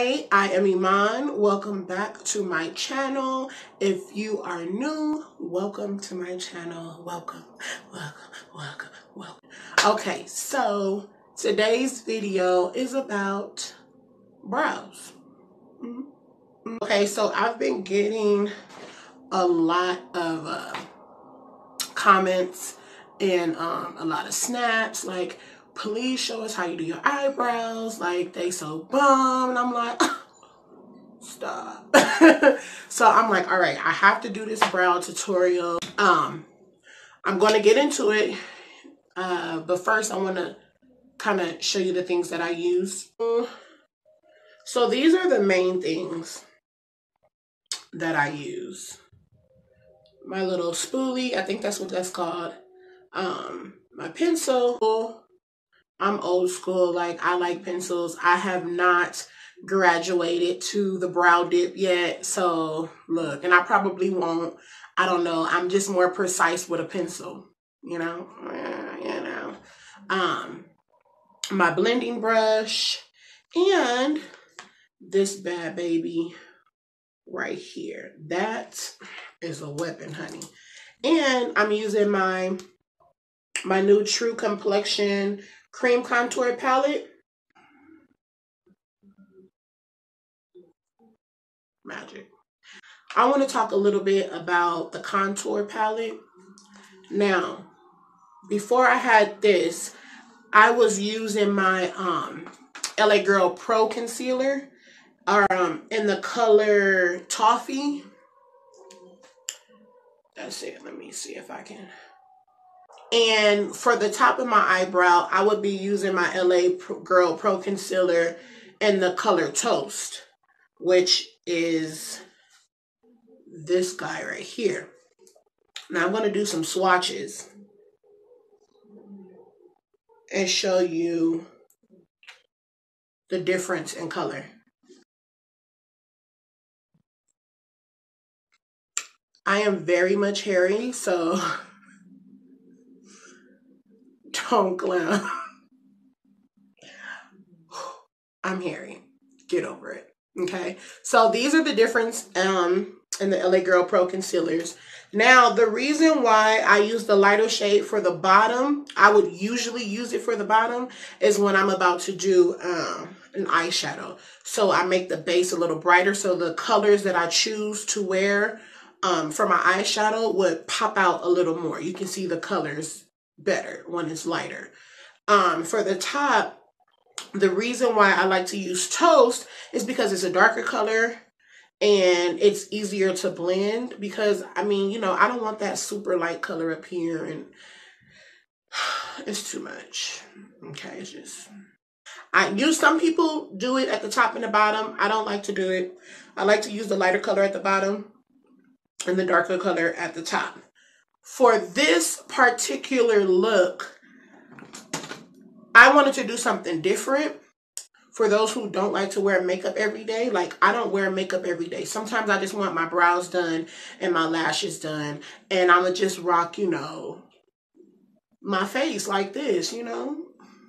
Hey, I am Iman. Welcome back to my channel. If you are new, welcome to my channel. Welcome. Okay, so today's video is about brows. Okay, so I've been getting a lot of comments and a lot of snaps like, please show us how you do your eyebrows, like they so bum. And I'm like, stop. So I'm like, all right, I have to do this brow tutorial. I'm going to get into it, but first I want to kind of show you the things that I use. So these are the main things that I use. My little spoolie, I think that's what that's called. My pencil. I'm old school, like I like pencils. I have not graduated to the brow dip yet, so look, and I probably won't. I don't know. I'm just more precise with a pencil, you know. My blending brush and this bad baby right here. That is a weapon, honey. And I'm using my new True Complexion cream contour palette. Magic. I want to talk a little bit about the contour palette. Now, before I had this, I was using my LA Girl Pro Concealer in the color Toffee. That's it. Let me see if I can. And for the top of my eyebrow, I would be using my LA Girl Pro Concealer in the color Toast, which is this guy right here. Now I'm going to do some swatches and show you the difference in color. I am very much hairy, so don't clown. I'm hairy. Get over it. Okay. So these are the difference in the LA Girl Pro concealers. Now, the reason why I use the lighter shade for the bottom, I would usually use it for the bottom, is when I'm about to do an eyeshadow. So I make the base a little brighter, so the colors that I choose to wear for my eyeshadow would pop out a little more. You can see the colors better when it's lighter. For the top, the reason why I like to use Toast is because it's a darker color and it's easier to blend, because I mean, you know, I don't want that super light color up here and it's too much. Okay, it's just, some people do it at the top and the bottom. I don't like to do it. I like to use the lighter color at the bottom and the darker color at the top. For this particular look, I wanted to do something different. For those who don't like to wear makeup every day, like I don't wear makeup every day. Sometimes I just want my brows done and my lashes done, and I'm gonna just rock, you know, my face like this, you know.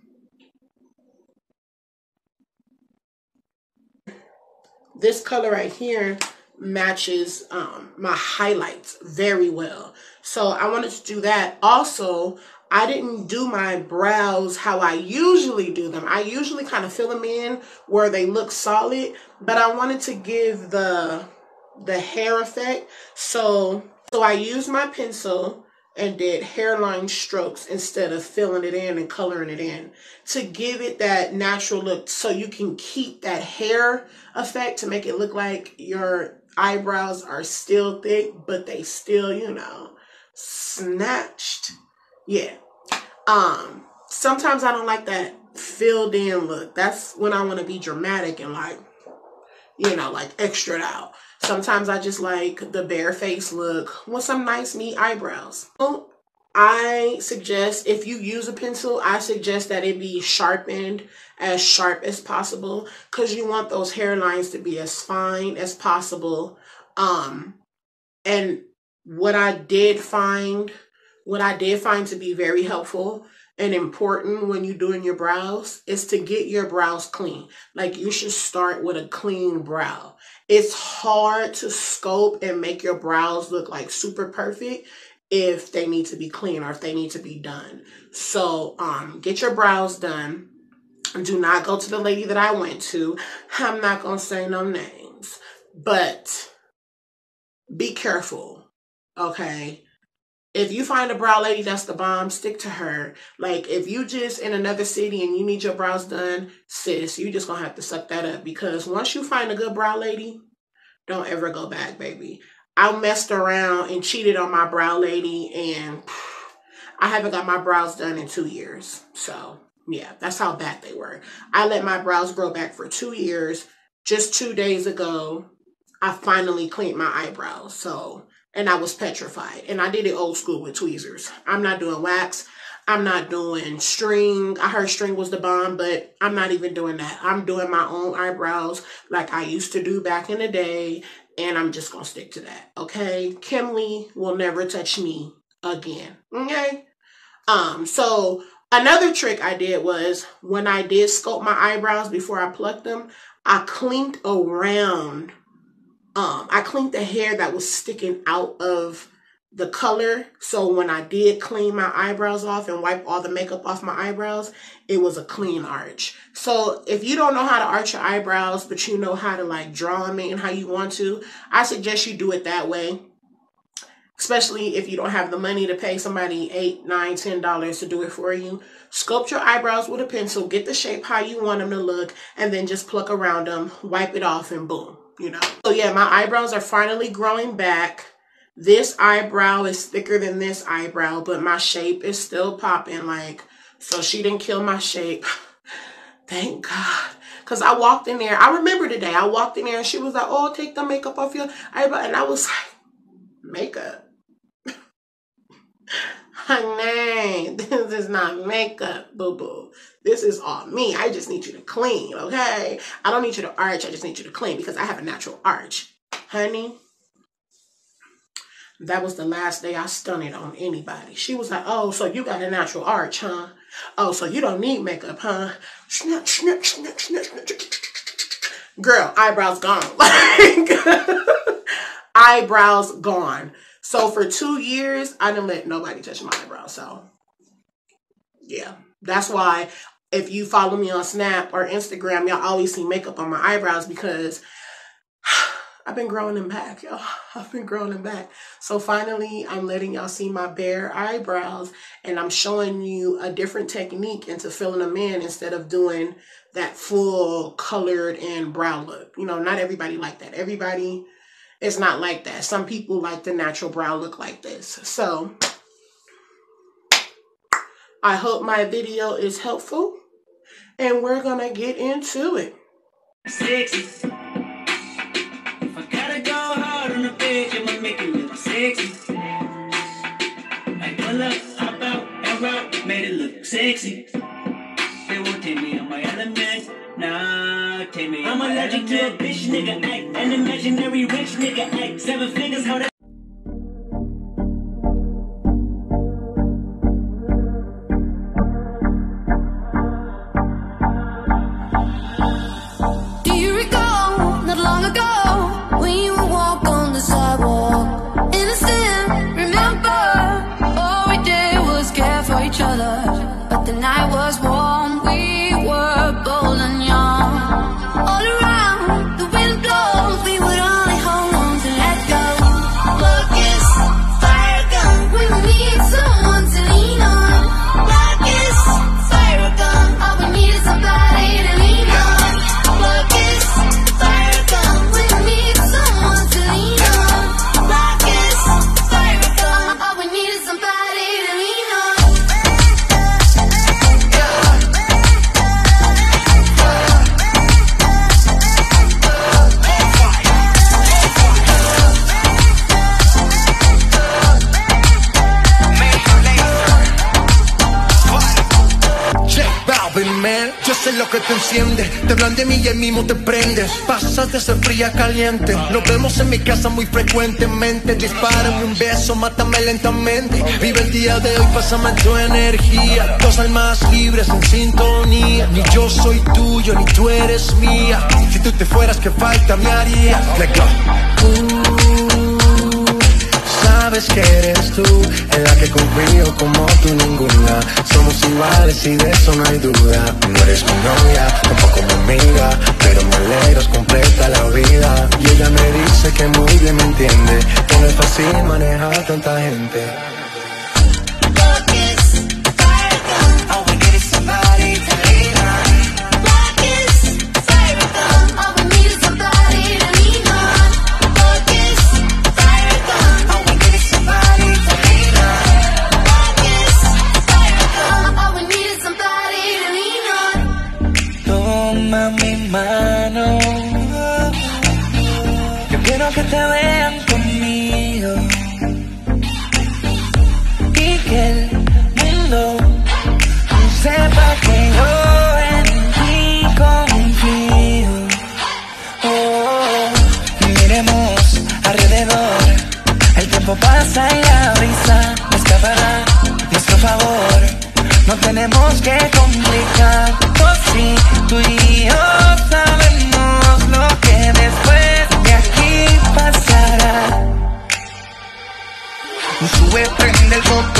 This color right here matches my highlights very well. So I wanted to do that. Also, I didn't do my brows how I usually do them. I usually kind of fill them in where they look solid, but I wanted to give the hair effect. So I used my pencil and did hairline strokes instead of filling it in and coloring it in to give it that natural look, so you can keep that hair effect to make it look like your eyebrows are still thick, but they still, you know, snatched. Yeah. Sometimes I don't like that filled in look. That's when I want to be dramatic and like, you know, like extra out. Sometimes I just like the bare face look with some nice neat eyebrows. I suggest, if you use a pencil, I suggest that it be sharpened as sharp as possible, because you want those hairlines to be as fine as possible. And what I did find to be very helpful and important when you're doing your brows is to get your brows clean. Like, you should start with a clean brow. It's hard to sculpt and make your brows look like super perfect if they need to be clean or if they need to be done. So get your brows done. Do not go to the lady that I went to. I'm not going to say no names, but be careful, okay? If you find a brow lady that's the bomb, stick to her. Like, if you just in another city and you need your brows done, sis, you just gonna have to suck that up, because once you find a good brow lady, don't ever go back, baby. I messed around and cheated on my brow lady, and I haven't got my brows done in 2 years. So, yeah, that's how bad they were. I let my brows grow back for 2 years. Just 2 days ago, I finally cleaned my eyebrows. So, and I was petrified. And I did it old school with tweezers. I'm not doing wax. I'm not doing string. I heard string was the bomb, but I'm not even doing that. I'm doing my own eyebrows like I used to do back in the day. And I'm just going to stick to that. Okay? Kim Lee will never touch me again. Okay? So another trick I did was when I did sculpt my eyebrows before I plucked them, I cleaned around. I cleaned the hair that was sticking out of the color. So when I did clean my eyebrows off and wipe all the makeup off my eyebrows, it was a clean arch. So if you don't know how to arch your eyebrows, but you know how to like draw them in how you want to, I suggest you do it that way. Especially if you don't have the money to pay somebody $8, $9, $10 to do it for you. Sculpt your eyebrows with a pencil, get the shape how you want them to look, and then just pluck around them, wipe it off, and boom. You know. So yeah, my eyebrows are finally growing back. This eyebrow is thicker than this eyebrow, but my shape is still popping. Like, so she didn't kill my shape. Thank God. Because I walked in there. I remember the day I walked in there and she was like, oh, take the makeup off your eyebrow. And I was like, makeup? Honey, this is not makeup, boo-boo. This is all me. I just need you to clean, okay? I don't need you to arch. I just need you to clean because I have a natural arch. Honey, that was the last day I stunted on anybody. She was like, oh, so you got a natural arch, huh? Oh, so you don't need makeup, huh? Snap, snap, snap, snap, snap. Girl, eyebrows gone. Like, eyebrows gone. So for 2 years, I didn't let nobody touch my eyebrows. So, yeah. That's why if you follow me on Snap or Instagram, y'all always see makeup on my eyebrows because I've been growing them back, y'all. I've been growing them back. So finally, I'm letting y'all see my bare eyebrows and I'm showing you a different technique into filling them in instead of doing that full colored and brow look. You know, not everybody like that. Everybody is not like that. Some people like the natural brow look like this. So I hope my video is helpful and we're gonna get into it. Sexy. If I gotta go hard on the page, I'ma make it look sexy. I pull up, hop out, and route, made it look sexy. They won't take me on my element. Nah, take me. I'm allergic to a bitch nigga act, an imaginary rich nigga act. 7 figures, how that. que te enciende. Te hablan de mí y el mismo te prendes. Pasas de ser fría a caliente. Nos vemos en mi casa muy frecuentemente. Dispárame un beso, mátame lentamente. Vive el día de hoy, pásame tu energía. Dos almas libres en sintonía. Ni yo soy tuyo, ni tú eres mía. Si tú te fueras, ¿qué falta me haría? Let go. Sabes que eres tú, en la que confío como tú ninguna. Somos iguales y de eso no hay duda. No eres mi novia, tampoco mi amiga, pero me alegras, completa la vida. Y ella me dice que muy bien me entiende, que no es fácil manejar tanta gente. Mano, yo quiero que te vean conmigo y que el mundo sepa que yo en ti confío. Miremos alrededor, el tiempo pasa y la brisa escapará a nuestro favor. No tenemos que complicar, sí, tú y yo sabemos lo que después de aquí pasará. Sube, prende el botón.